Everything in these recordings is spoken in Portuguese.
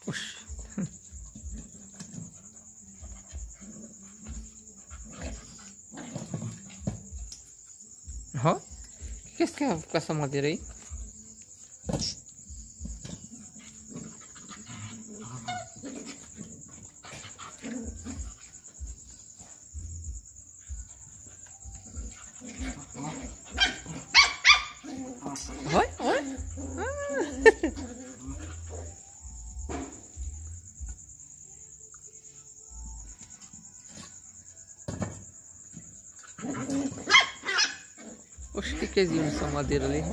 Oxi. Ó. O que você quer com essa madeira aí? Oi, oi. Oxe, que é isso essa madeira ali?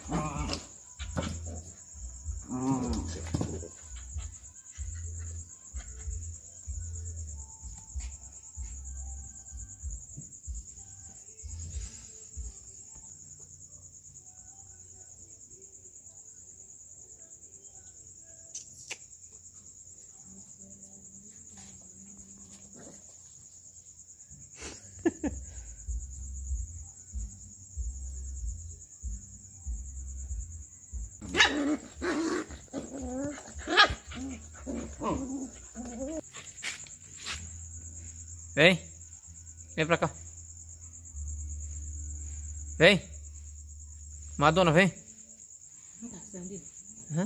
Vem. Vem pra cá. Vem. Madonna, vem. Hã?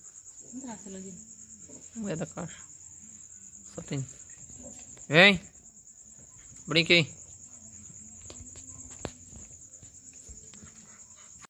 Não é da caixa. Só tem. Vem. Brinque aí.